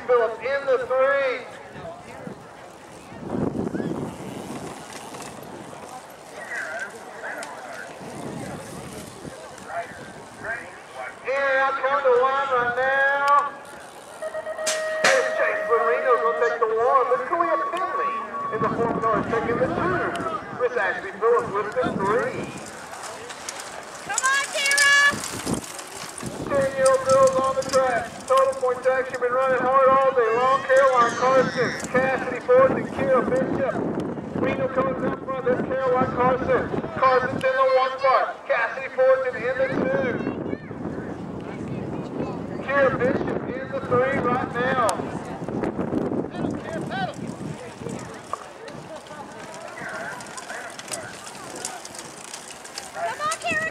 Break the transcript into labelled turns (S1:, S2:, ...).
S1: Phillips in the 3. And out coming the line right now. There's Chase Marino going to take the 1. But Kalia Finley in the 4th car is taking the 2. Miss Ashley Phillips with the 3.
S2: Come on, Tara!
S1: 10-year-old girls on the track. Total Point Action been running hard all day long. Caroline Carson, Cassidy Ford, and Kira Bishop. Reno comes up front. There's Caroline Carson. Carson's in the 1 spot. Cassidy Ford's in the 2. Kira Bishop in the 3 right now.
S2: Come on, Kara!